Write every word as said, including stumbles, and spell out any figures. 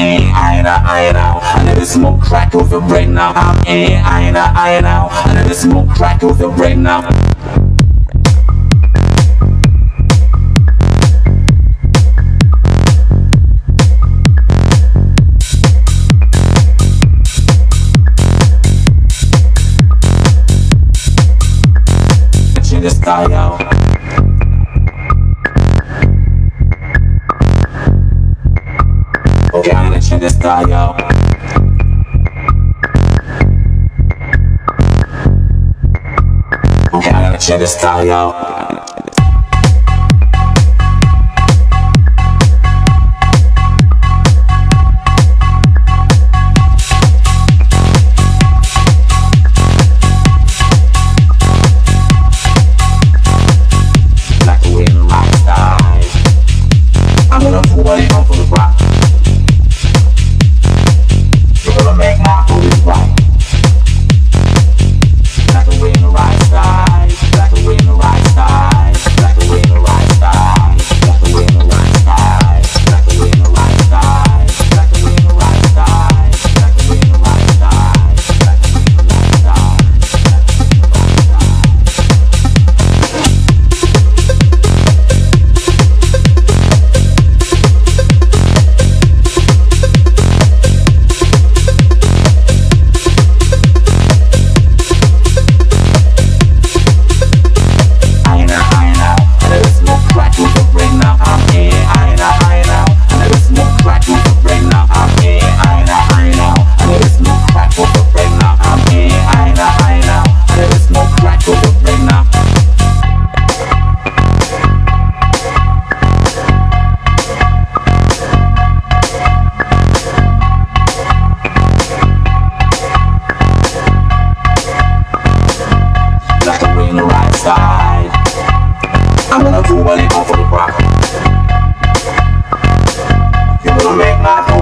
in, I know, I know. I let the smoke crack off your brain now. I'm in, I know, I know. I let the smoke crack off your brain now. In the sky, yo. Okay, I'm gonna check the sky, yo. Okay, I'm gonna check the sky, yo. I'm gonna do what it go for the rock. You wanna make my